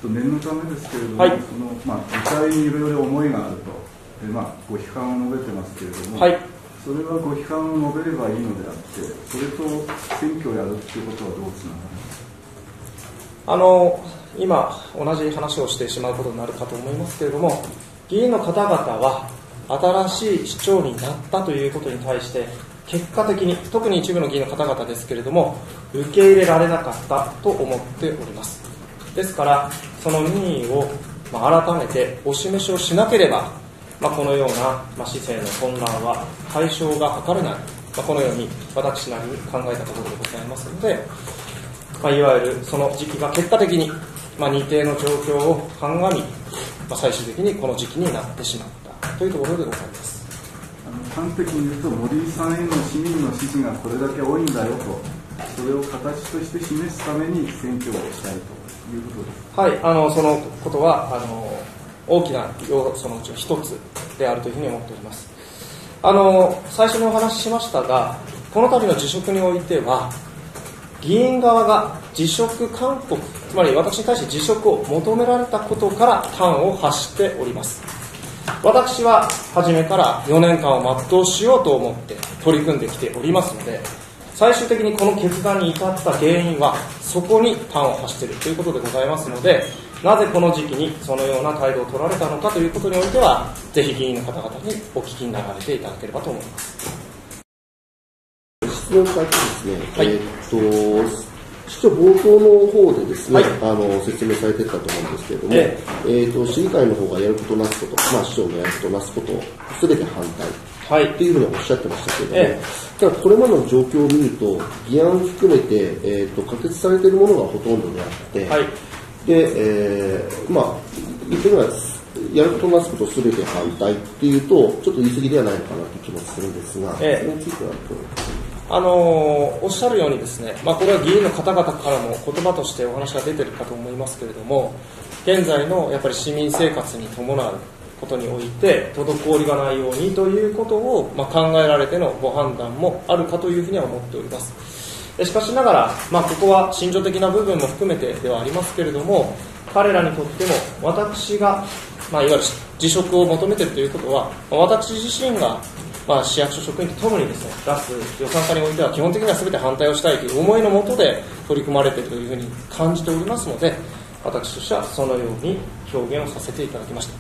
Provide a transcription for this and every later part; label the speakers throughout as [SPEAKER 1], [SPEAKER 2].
[SPEAKER 1] 念のためですけれども、
[SPEAKER 2] はい、
[SPEAKER 1] 議会にいろいろ思いがあると、でご批判を述べてますけれども、
[SPEAKER 2] はい、
[SPEAKER 1] それはご批判を述べればいいのであって、それと選挙をやるということはどうつながるんですか。
[SPEAKER 2] 今、同じ話をしてしまうことになるかと思いますけれども、議員の方々は新しい市長になったということに対して、結果的に、特に一部の議員の方々ですけれども、受け入れられなかったと思っております。ですから、その民意を改めてお示しをしなければ、このような市政の混乱は解消が図れない、このように私なりに考えたところでございますので、いわゆるその時期が結果的に似定の状況を鑑み、最終的にこの時期になってしまったというところでございます。
[SPEAKER 1] 端的に言うと、森井さんへの市民の支持がこれだけ多いんだよと、それを形として示すために選挙をしたいということです。
[SPEAKER 2] はい、そのことは大きな要素のうちの一つであるというふうに思っております。最初にお話ししましたが、この度の辞職においては、議員側が辞職勧告、つまり私に対して辞職を求められたことから端を発しております。私は初めから4年間を全うしようと思って取り組んできておりますので、最終的にこの決断に至った原因はそこに端を発しているということでございますので、なぜこの時期にそのような態度を取られたのかということにおいては、ぜひ議員の方々にお聞きになられていただければと思います。
[SPEAKER 3] 質問会ですね、
[SPEAKER 2] はい、
[SPEAKER 3] 市長冒頭の方でですね、
[SPEAKER 2] はい、
[SPEAKER 3] 説明されていたと思うんですけれども、市議会の方がやることなすこと、市長のやることなすことすべて反対というふうにおっしゃってましたけれども、ただこれまでの状況を見ると、議案を含めて、可決されているものがほとんどであって、はい、で、言ってみればやることなすことすべて反対っていうと、ちょっと言い過ぎではないのかなという気もするんですが、それについてはどうですか。
[SPEAKER 2] おっしゃるようにですね、これは議員の方々からも言葉としてお話が出ているかと思いますけれども、現在のやっぱり市民生活に伴うことにおいて滞りがないようにということを、考えられてのご判断もあるかというふうには思っております。しかしながら、ここは心情的な部分も含めてではありますけれども、彼らにとっても私が、いわゆる辞職を求めているということは、私自身が市役所職員とともにですね、出す予算化においては基本的には全て反対をしたいという思いのもとで取り組まれているというふうに感じておりますので、私としてはそのように表現をさせていただきました。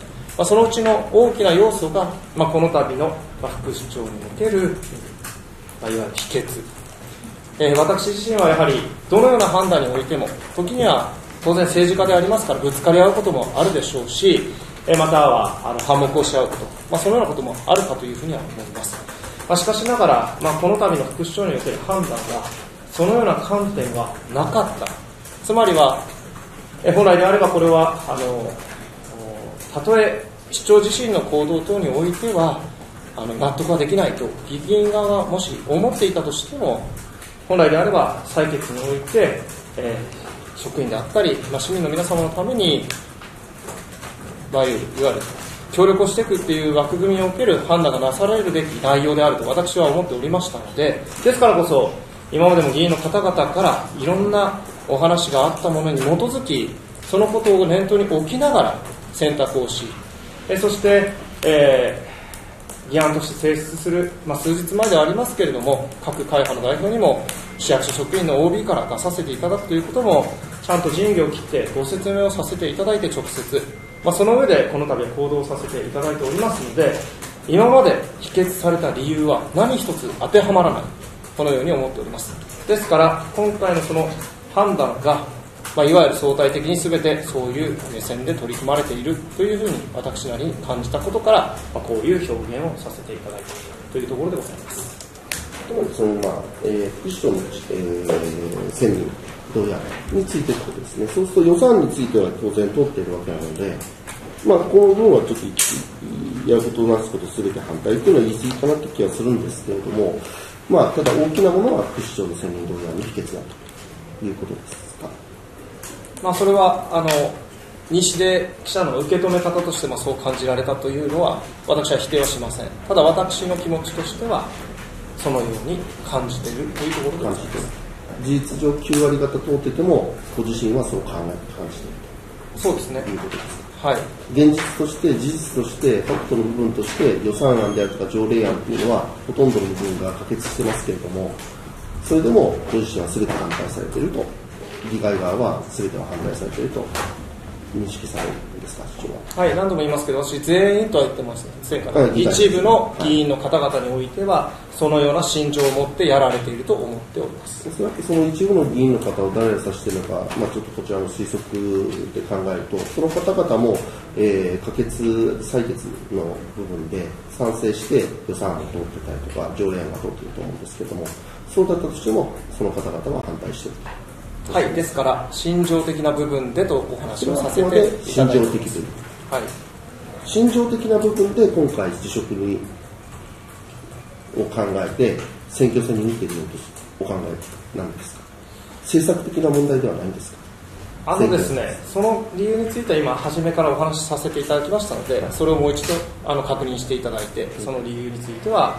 [SPEAKER 2] そのうちの大きな要素が、この度の副市長における、いわゆる秘訣、私自身はやはりどのような判断においても時には当然政治家でありますからぶつかり合うこともあるでしょうし、または反目をし合うこと、そのようなこともあるかというふうには思います。しかしながら、この度の副市長における判断がそのような観点はなかった。つまりは本来であればこれはたとえ市長自身の行動等においては納得はできないと議員側がもし思っていたとしても、本来であれば採決において、職員であったり、市民の皆様のためにいわゆる協力をしていくという枠組みにおける判断がなされるべき内容であると私は思っておりましたので、ですからこそ今までも議員の方々からいろんなお話があったものに基づき、そのことを念頭に置きながら選択をし、そして、議案として提出する、数日前ではありますけれども、各会派の代表にも市役所職員の OB から出させていただくということもちゃんと仁義を切ってご説明をさせていただいて直接、その上でこの度は行動させていただいておりますので、今まで否決された理由は何一つ当てはまらない、このように思っております。ですから今回のその判断が、いわゆる相対的に全てそういう目線で取り組まれているというふうに私なりに感じたことから、こういう表現をさせていただいたというところでございます。
[SPEAKER 3] 副市長の、選任どうやらについてとですね、そうすると予算については当然通っているわけなので、この部分はちょっとやることなすことすべて反対というのは言い過ぎかなという気はするんですけれども、ただ大きなものは副市長の選任同様に秘訣だということですか。
[SPEAKER 2] それは西出記者の受け止め方としてもそう感じられたというのは私は否定はしません。ただ私の気持ちとしてはそのように感じているというところで感じている。
[SPEAKER 3] 事実上9割方通っててもご自身はそう考えて感じている。
[SPEAKER 2] そうですね。
[SPEAKER 3] いうことです。
[SPEAKER 2] はい。
[SPEAKER 3] 現実として、事実として、ファクトの部分として、予算案であるとか条例案というのは、ほとんどの部分が可決してますけれども、それでも、ご自身は全て反対されていると、議会側は全ては反対されていると認識されるんですか、主張は。
[SPEAKER 2] はい、何度も言いますけど、私、全員とは言ってませんから、一部の議員の方々においては、そのような心情を持ってやられていると思っております。
[SPEAKER 3] おそらくその一部の議員の方を誰が指しているのか、ちょっとこちらの推測で考えると、その方々も、可決、採決の部分で賛成して予算案が通ってたりとか、条例案が通っていると思うんですけれども、そうだったとしても、その方々は反対していると。
[SPEAKER 2] はい、ですから心情的な部分でとお話をさせていただいて、
[SPEAKER 3] 心情的という、はい、心情的な部分で今回辞職にを考えて選挙戦に見ているようとお考えなんですか。政策的な問題ではないんですか。
[SPEAKER 2] ですね、その理由については今初めからお話しさせていただきましたので、それをもう一度確認していただいて、その理由については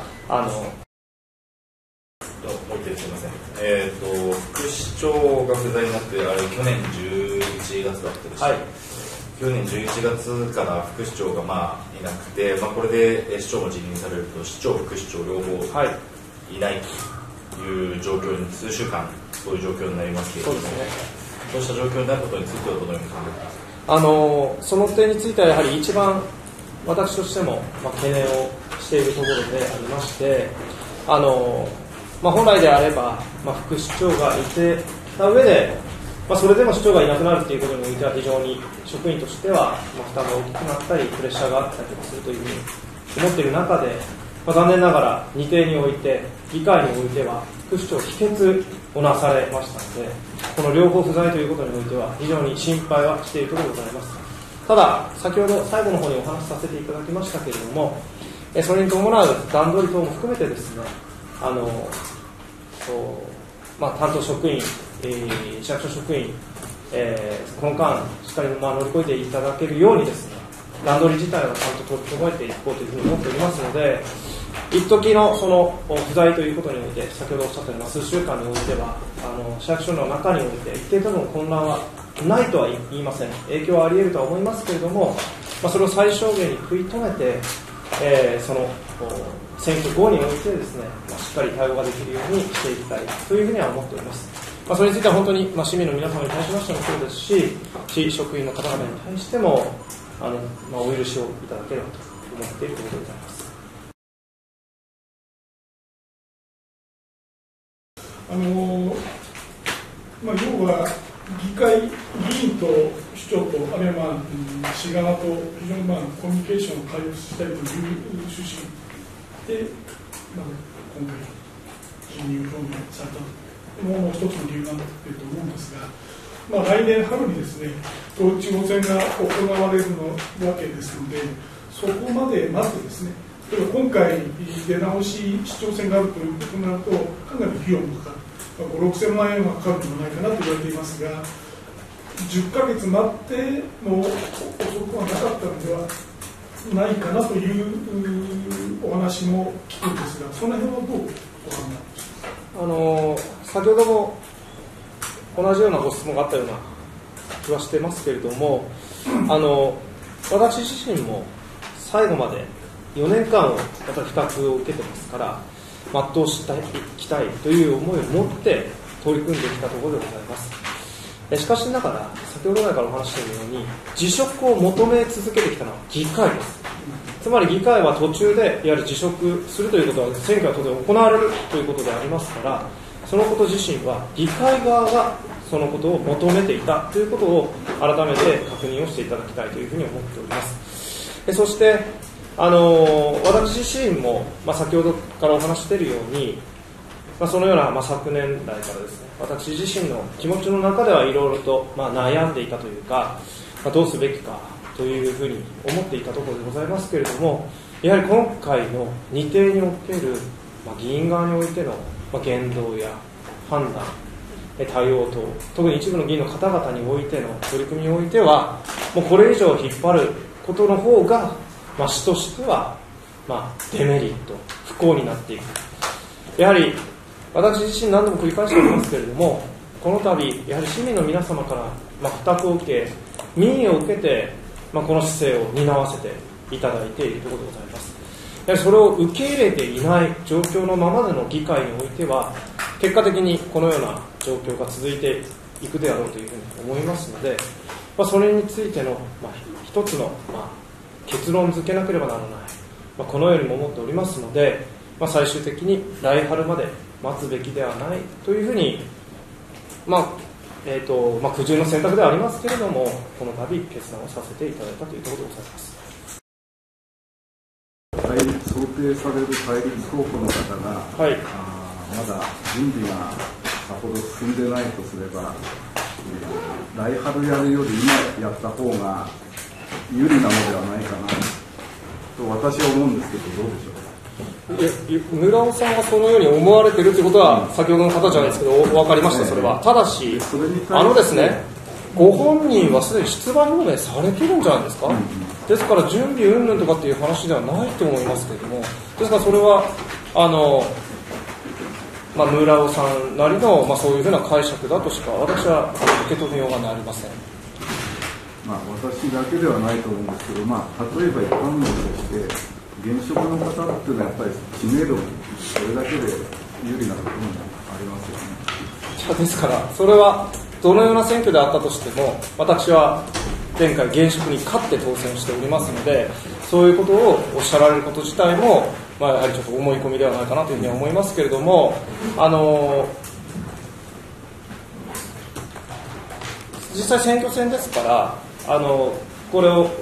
[SPEAKER 4] もう一回すみません。副市長が不在になって、あれ去年11月だったでしょ、はい、去年11月から副市長がいなくて、これで市長も辞任されると、市長、副市長両方いないという状況に、数週間、そういう状況になりますけれども、そうした状況になることについては、どのように考えていますか。
[SPEAKER 2] その点については、やはり一番私としても懸念をしているところでありまして、本来であれば、副市長がいてた上で、それでも市長がいなくなるということにおいては非常に職員としては、負担が大きくなったりプレッシャーがあったりとかするというふうに思っている中で、残念ながら日程において議会においては副市長否決をなされましたので、この両方不在ということにおいては非常に心配はしているところでございます。ただ先ほど最後の方にお話しさせていただきましたけれども、それに伴う段取り等も含めてですね、担当職員、市役所職員、この間しっかり乗り越えていただけるようにですね、段取り自体はちゃんと取り除いていこうというふうに思っておりますので、一時のその不在ということにおいて、先ほどおっしゃったような数週間においては、市役所の中において一定程度の混乱はないとは言いません。影響はあり得るとは思いますけれども、それを最小限に食い止めて、その選挙後においてですね、しっかり対応ができるようにしていきたいというふうには思っております。それについては本当に、市民の皆様に対しましてもそうですし、市職員の方々に対してもお許しをいただければと思っているところでございます。
[SPEAKER 5] 要は議員と市長と、あるいは市側と非常にコミュニケーションを回復したいという趣旨で、今回、辞任表明されたもう一つの理由なんだと思うんですが、来年春にですね、統一地方選が行われるわけですので、そこまで待ってですね、例えば今回、出直し市長選があるということになると、かなり費用もかかる。5、6000万円はかかるのではないかなと言われていますが、10ヶ月待っても遅くはなかったのではないかなというお話も聞くんですが、その辺はどうお考えなんですか。
[SPEAKER 2] 先ほども同じようなご質問があったような気はしてますけれども、私自身も最後まで4年間をやっぱり負託を受けてますから、全うしていきたいという思いを持って取り組んできたところでございます。しかしながら、先ほどからお話しているように、辞職を求め続けてきたのは議会です。つまり議会は途中でいわゆる辞職するということは、選挙は当然行われるということでありますから、そのこと自身は議会側がそのことを求めていたということを改めて確認をしていただきたいというふうに思っております。そして私自身も、先ほどからお話しているように、そのような、昨年来からですね、私自身の気持ちの中ではいろいろと、悩んでいたというか、どうすべきかというふうに思っていたところでございますけれども、やはり今回の日程における、議員側においての、言動や判断、対応等、特に一部の議員の方々においての取り組みにおいては、もうこれ以上引っ張ることの方が、市としては、デメリット、不幸になっていく。やはり私自身何度も繰り返しておりますけれども、この度やはり市民の皆様から負託を受け、 民意を受けて、この姿勢を担わせていただいているところでございます。それを受け入れていない状況のままでの議会においては、結果的にこのような状況が続いていくであろうというふうに思いますので、それについての、一つの、結論付けなければならない、このようにも思っておりますので、最終的に来春まで待つべきではないというふうに、苦渋の選択ではありますけれども、この度決断をさせていただいたというところでございます。
[SPEAKER 1] 想定される対立候補の方が、まだ準備がさほど進んでないとすれば、来春やるより今やった方が有利なのではないかなと私は思うんですけど、どうでしょうか。
[SPEAKER 2] 村尾さんがそのように思われているということは、先ほどの方じゃないですけど、分かりました、それは。ただし、ですね、ご本人はすでに出馬表明されてるんじゃないですか。ですから準備云々とかっていう話ではないと思いますけれども、ですからそれは村尾さんなりの、そういうふうな解釈だとしか私は受け止めようがありません。
[SPEAKER 1] 私だけではないと思うんですけど、例えば一般論として現職の方っていうのはやっぱり知名度もそれだけで有利なところもありますよね。
[SPEAKER 2] ですからそれはどのような選挙であったとしても、私は前回現職に勝って当選しておりますので、そういうことをおっしゃられること自体も、やはりちょっと思い込みではないかなというふうに思いますけれども、実際選挙戦ですから、これを、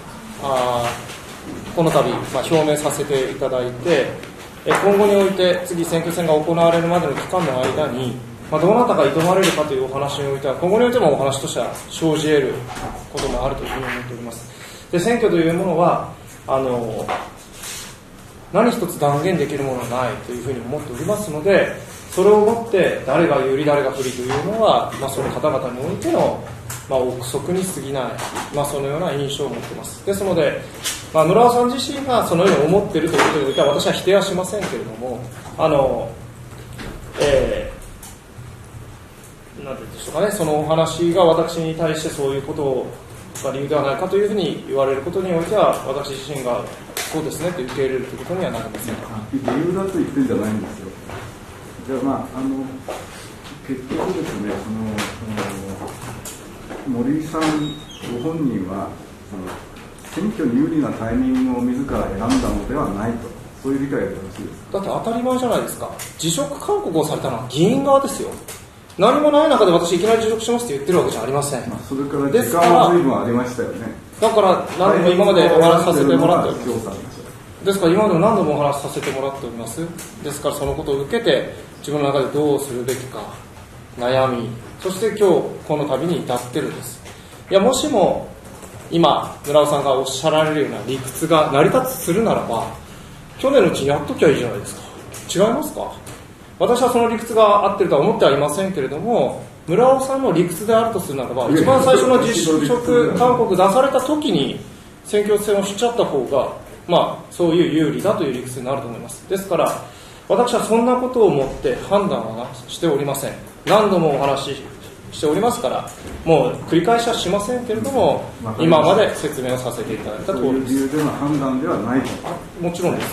[SPEAKER 2] この度、表明させていただいて、今後において次選挙戦が行われるまでの期間の間に、どなたが挑まれるかというお話においては、今後においてもお話としては生じ得ることもあるというふうに思っております。で、選挙というものは何一つ断言できるものはないというふうに思っておりますので、それをもって誰が有利誰が不利というのは、その方々においての、憶測に過ぎない、そのような印象を持っています。ですので、村尾さん自身がそのように思っているということにおいては私は否定はしませんけれども、なんて言うんでしょうかね、そのお話が私に対してそういうことが理由ではないかというふうに言われることにおいては、私自身がそうですねと受け入れるということにはなりません。
[SPEAKER 1] 理由だと言ってるんじゃないんですよ。じゃあ結局ですね、森井さんご本人は選挙に有利なタイミングを自ら選んだのではないと、そういう理解でよろしいですか。
[SPEAKER 2] だって当たり前じゃないですか。辞職勧告をされたのは議員側ですよ。何もない中で私いきなり辞職しますって言ってるわけじゃありません。
[SPEAKER 1] それから時間は随分ありましたよね。
[SPEAKER 2] だから何度も今までお話しさせてもらっております。ですから今まで何度もお話しさせてもらっております。ですからそのことを受けて自分の中でどうするべきか悩み、そして今日この旅に至ってるんです。もしも今村尾さんがおっしゃられるような理屈が成り立つするならば、去年のうちにやっときゃいいじゃないですか。違いますか。私はその理屈が合ってるとは思ってはいませんけれども、村尾さんの理屈であるとするならば、一番最初の辞職勧告出された時に選挙戦をしちゃった方が、そういう有利だという理屈になると思います。ですから私はそんなことをもって判断はしておりません。何度もお話ししておりますから、もう繰り返しはしませんけれども、今まで説明をさせていただいた通りです。
[SPEAKER 1] そういう理由での判断ではないと。
[SPEAKER 2] もちろんです。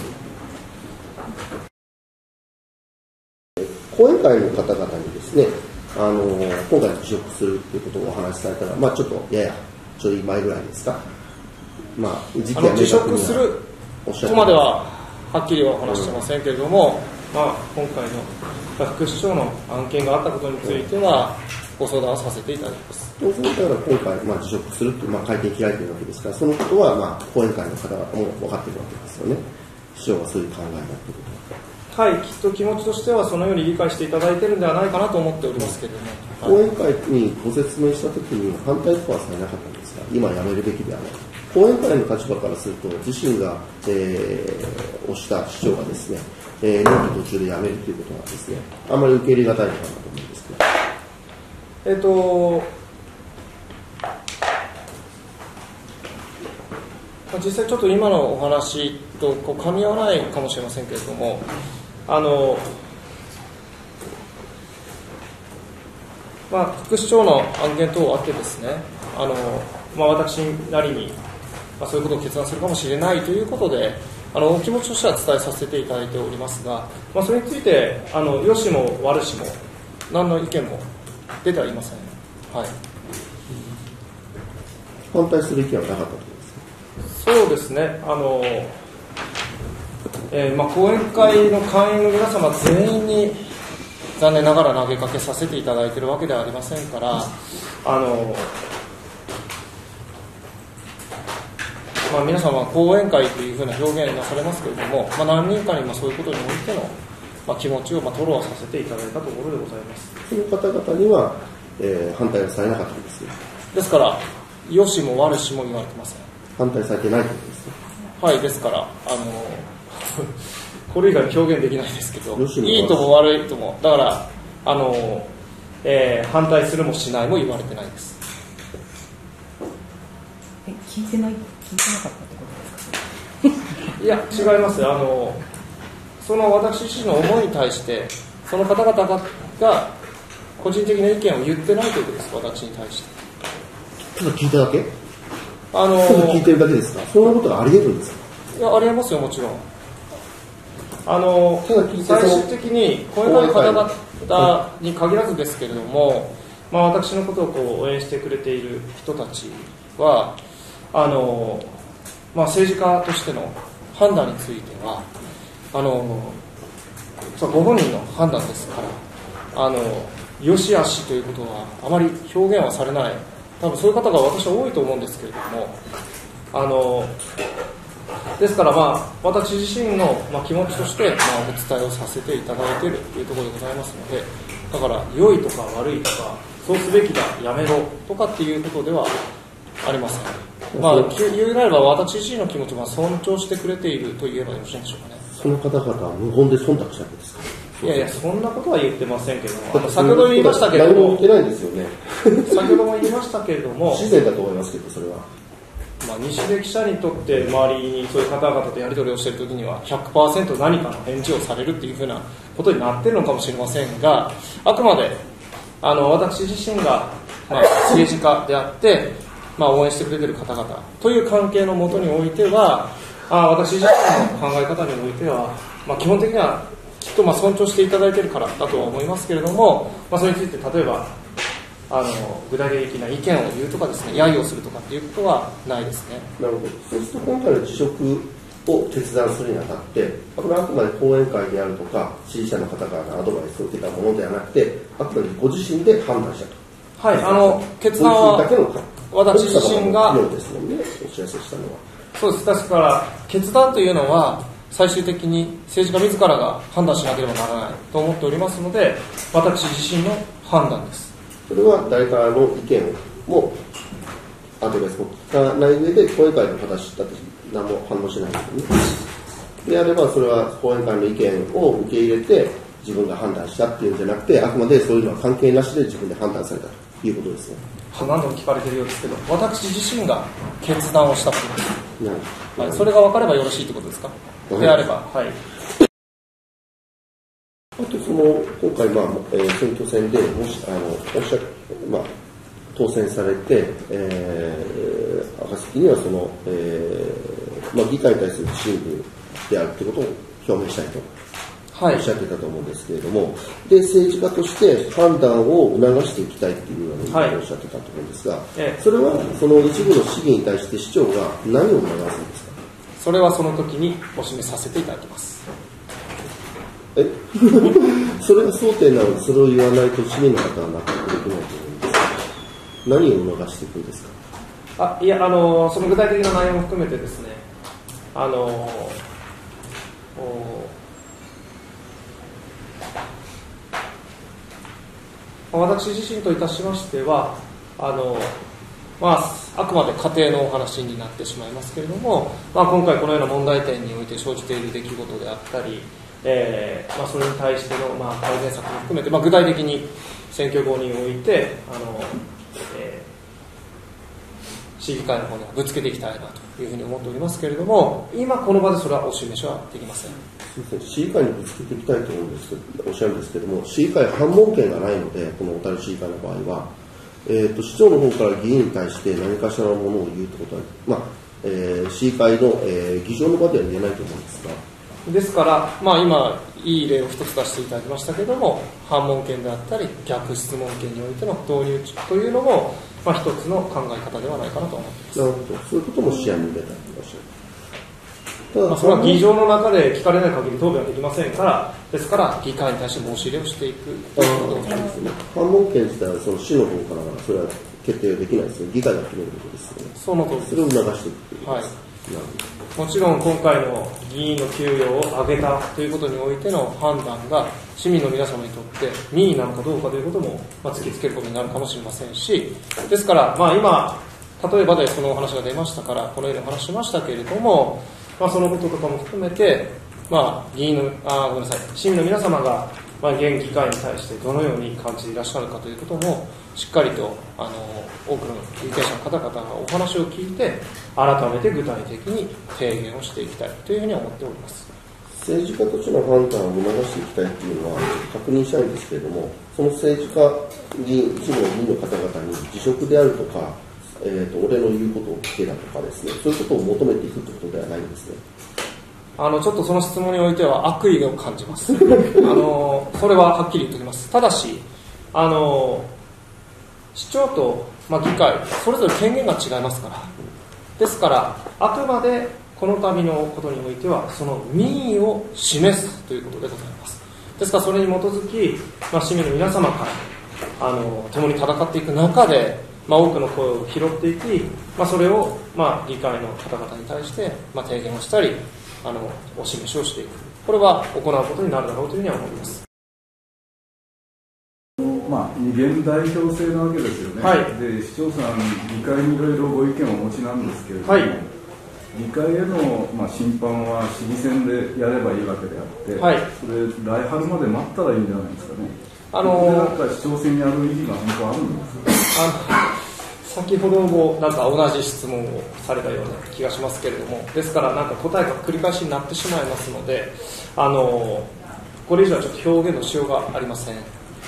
[SPEAKER 3] 講演会の方々にですね、今回辞職するということをお話しされたら、ちょっとちょい前ぐらいですか、時期は
[SPEAKER 2] 辞職するとまでははっきりはお話してませんけれども、今回の副市長の案件があったことについてはご相談をさせていただきます。
[SPEAKER 3] 当然だから今回、辞職するという会見開いているわけですから、そのことは講演会の方々も分かっているわけですよね。市長がそういう考えだということは。
[SPEAKER 2] はい、きっと気持ちとしてはそのように理解していただいているんではないかなと思っておりますけれども、
[SPEAKER 3] 講演会にご説明したときに反対とはされなかったんですが、今やめるべきではない。講演会の立場からすると、自身が、推した市長がですね、任期途中で辞めるということはですね、あんまり受け入れがたいのかなと思うんですけど。
[SPEAKER 2] 実際ちょっと今のお話と噛み合わないかもしれませんけれども、副市長の案件等あってですね、 私なりに、そういうことを決断するかもしれないということで、お気持ちとしては伝えさせていただいておりますが、それについて良しも悪しも何の意見も出てはいません。はい。
[SPEAKER 3] 反対する意見はなかったと思います。
[SPEAKER 2] そうですね。講演会の会員の皆様全員に残念ながら投げかけさせていただいているわけではありませんから、皆様は講演会というふうな表現なされますけれども、何人かにそういうことにおいての、気持ちを吐露させていただいたところでございます。
[SPEAKER 3] その方々には、反対はされなかったんですね。
[SPEAKER 2] ですから良しも悪しも言われてません。
[SPEAKER 3] 反対されてないということですね。
[SPEAKER 2] はい、ですからこれ以外に表現できないですけど、いいとも悪いとも、だから反対するもしないも言われてないです。
[SPEAKER 6] 聞いてなかったってことですか？
[SPEAKER 2] いや、違います。その私自身の思いに対してその方々が個人的な意見を言ってないということです。私に対して。
[SPEAKER 3] ただ聞いただけ？ただ聞いてるだけですか？そんなことがあり得るんですか？
[SPEAKER 2] いや、ありえますよ、もちろん。最終的にこういう方々に限らずですけれども、私のことを応援してくれている人たちは政治家としての判断についてはご本人の判断ですから良し悪しということはあまり表現はされない。多分そういう方が私は多いと思うんですけれども、ですから私自身の気持ちとしてお伝えをさせていただいているというところでございますので、だから良いとか悪いとかそうすべきだやめろとかっていうことではありません。言うなれば私自身の気持ちを尊重してくれていると言えばよろしいんでしょうかね。
[SPEAKER 3] その方々は無言で忖度したわけですか？
[SPEAKER 2] いやいや、そんなことは言ってませんけども、先ほども言いましたけれども、
[SPEAKER 3] 何も言ってないんですよね。
[SPEAKER 2] 先ほども言いましたけれども、
[SPEAKER 3] 自然だと思いますけど、それは。
[SPEAKER 2] 西出記者にとって周りにそういう方々とやり取りをしているときには 100% 何かの返事をされるっていうふうなことになっているのかもしれませんが、あくまで私自身が、政治家であって、応援してくれている方々という関係のもとにおいては、私自身の考え方においては、基本的にはきっと尊重していただいているからだとは思いますけれども、それについて例えば具体的な意見を言うとかですね、揶揄をするとかっていうことはないですね。
[SPEAKER 3] なるほど。そうすると今回の辞職を決断するにあたって、これはあくまで講演会であるとか支持者の方からのアドバイスを受けたものではなくて、あくまでご自身で判断したと。
[SPEAKER 2] はい、決断は私自身が
[SPEAKER 3] ですもんね、お知らせしたのは。
[SPEAKER 2] そうです。ですから決断というのは最終的に政治家自らが判断しなければならないと思っておりますので、私自身の判断です。
[SPEAKER 3] それは誰からの意見もアドバイスも聞かない上で講演会の形だって何も反応しないですよね。であればそれは講演会の意見を受け入れて自分が判断したっていうんじゃなくて、あくまでそういうのは関係なしで自分で判断されたということですね。
[SPEAKER 2] 何度も聞かれているようですけど、私自身が決断をしたことです。はい、それが分かればよろしいということですか？であれば、はい。
[SPEAKER 3] あと今回選挙戦でもし当選されて、暁には議会に対する不信任であるということを表明したいとおっしゃってたと思うんですけれども、で政治家として判断を促していきたいというようなことをおっしゃってたと思うんですが、それはその一部の市議に対して市長が何を促すんですか？
[SPEAKER 2] それはその時にお示しさせていただきます。
[SPEAKER 3] それが争点なので、それを言わないと市民の方は納得できないと思うんですが、何を促していくんですか？
[SPEAKER 2] いや、その具体的な内容も含めてですね、私自身といたしましてはあくまで家庭のお話になってしまいますけれども、今回このような問題点において生じている出来事であったり、それに対しての改善策も含めて、具体的に選挙後において市議会の方にはぶつけていきたいなというふうに思っておりますけれども、今この場でそれはお示しはできません。
[SPEAKER 3] 市議会にぶつけていきたいと思うんですけど、おっしゃるんですけれども、市議会は反問権がないので、この小樽市議会の場合は市長の方から議員に対して何かしらのものを言うってことは、市議会の、議場の場では言えないと思うんですが。
[SPEAKER 2] ですから、今、いい例を一つ出していただきましたけれども、反問権であったり、逆質問権においての導入というのも、一つの考え方ではないかなと思います。
[SPEAKER 3] なるほど、そういうことも視野に入れたりいらっしゃる。
[SPEAKER 2] それは議場の中で聞かれない限り答弁はできませんから、ですから議会に対して申し入れをしていくということですね。
[SPEAKER 3] 反問権自体はその市の方からそれは決定できないですね。議会が決めることですよね。
[SPEAKER 2] その通りです。
[SPEAKER 3] それを促していくということです。
[SPEAKER 2] もちろん今回の議員の給与を上げたということにおいての判断が市民の皆様にとって任意なのかどうかということも突きつけることになるかもしれませんし、ですから今例えばでそのお話が出ましたからこのようにお話しましたけれども、そのこととかも含めて、議員の市民の皆様が現議会に対してどのように感じていらっしゃるかということもしっかりと多くの有権者の方々がお話を聞いて改めて具体的に提言をしていきたいというふうに思っております。
[SPEAKER 3] 政治家としての判断を促していきたいというのは確認したいんですけれども、その政治家議員、一部の議員の方々に辞職であるとか、俺の言うことを聞けだとかですね、そういうことを求めていくということではないんですね。
[SPEAKER 2] ちょっとその質問においては悪意を感じますそれははっきり言っておきます。ただし市長と、議会それぞれ権限が違いますから、ですからあくまでこの度のことにおいてはその民意を示すということでございます。ですからそれに基づき、市民の皆様から共に戦っていく中で、多くの声を拾っていき、それを、議会の方々に対して、提言をしたりお示しをしていく、これは行うことになるだろうというふうには思います。
[SPEAKER 1] 二元代表制なわけですよね。で市長さん議会にいろいろご意見をお持ちなんですけれども、議会への、審判は市議選でやればいいわけであって、それ来春まで待ったらいいんじゃないですかね。市長選やる意義が本当あるんですか。
[SPEAKER 2] 先ほども同じ質問をされたような気がしますけれども、ですから答えが繰り返しになってしまいますので、これ以上はちょっと表現のしようがありません。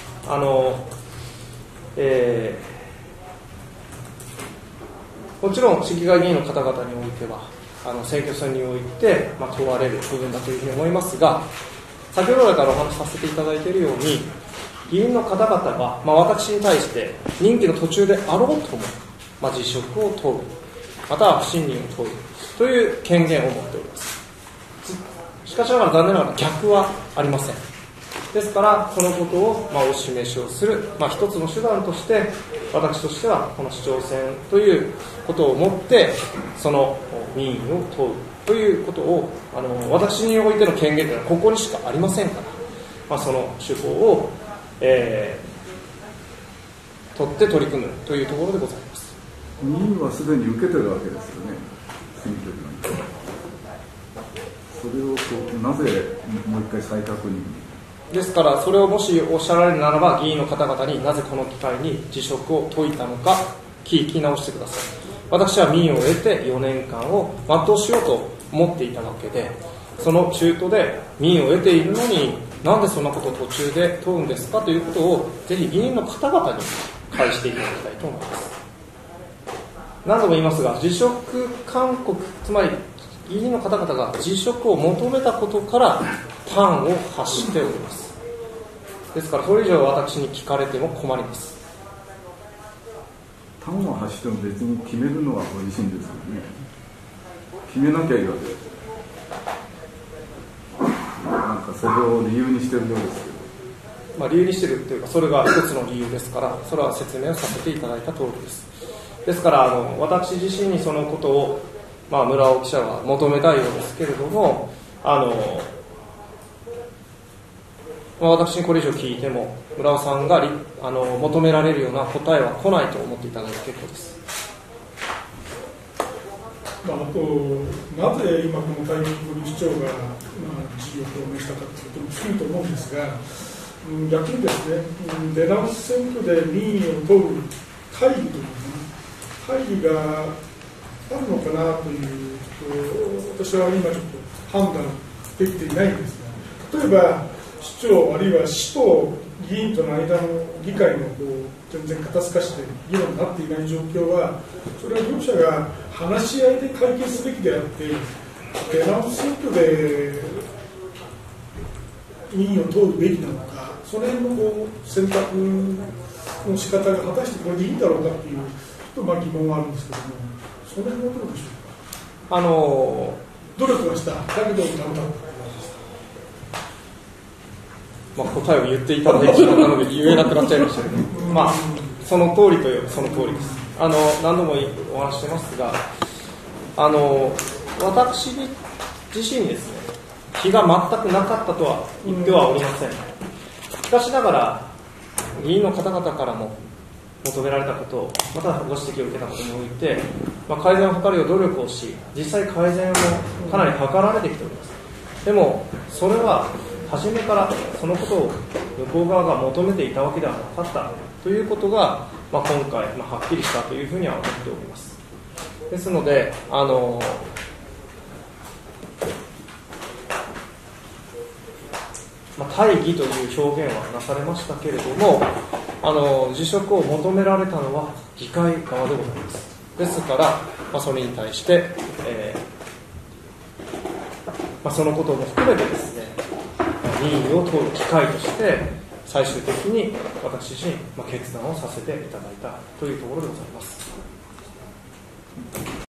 [SPEAKER 2] もちろん市議会議員の方々においては選挙戦において、問われる部分だというふうに思いますが、先ほどからお話しさせていただいているように議員の方々は、私に対して任期の途中であろうとも、辞職を問う、または不信任を問うという権限を持っております。しかしながら残念ながら逆はありません。ですからそのことを、お示しをする、一つの手段として私としてはこの市長選ということをもってその民意を問うということを私においての権限というのはここにしかありませんから、その手法を取って取り組むというところでございます。
[SPEAKER 1] 民意はすでに受けてるわけですよね、選挙区なんて。それをなぜもう一回再確認
[SPEAKER 2] ですから、それをもしおっしゃられるならば議員の方々になぜこの機会に辞職を解いたのか聞き直してください。私は民意を得て4年間を全うしようと思っていたわけで、その中途で民意を得ているのになんでそんなことを途中で問うんですかということをぜひ議員の方々に返していただきたいと思います。何度も言いますが、辞職勧告、つまり議員の方々が辞職を求めたことから端を発しております。ですからそれ以上私に聞かれても困ります。
[SPEAKER 1] 端を発しても別に決めるのはご自身ですよね。決めなきゃいいわけです。それを理由にしているようですけど、
[SPEAKER 2] 理由にしているというかそれが一つの理由ですから、それは説明をさせていただいた通りです。ですから私自身にそのことを、村尾記者は求めたいようですけれども、私にこれ以上聞いても村尾さんが求められるような答えは来ないと思っていただいて結構です。
[SPEAKER 5] あとなぜ今このタイミングに市長が辞意を表明したかということも聞くと思うんですが、逆にですね、出直し選挙で民意を問う会議という会議があるのかなという私は今ちょっと判断できていないんですが、例えば市長あるいは市と議員との間の議会の全然肩透かして議論になっていない状況は、それは両者が話し合いで解決すべきであって、出直し選挙で委員を通るべきなのか、その辺の選択の仕方が果たしてこれでいいんだろうかっていう、ちょっと疑問があるんですけども、その辺はどうでしょうか。努力はした、だけどダメだ。
[SPEAKER 2] 答えを言っていただいてしまったので言えなくなっちゃいましたけど、その通りといえばその通りです。何度もお話してますが、私自身ですね、非が全くなかったとは言ってはおりません。しかしながら議員の方々からも求められたことを、またご指摘を受けたことにおいて、改善を図るよう努力をし、実際改善もかなり図られてきております。でもそれは初めからそのことを向こう側が求めていたわけではなかったということが、今回、はっきりしたというふうには思っております。ですので、大義という表現はなされましたけれども、辞職を求められたのは議会側でございます。ですから、それに対して、そのことも含めてですね、議員を通る機会として最終的に私自身、決断をさせていただいたというところでございます。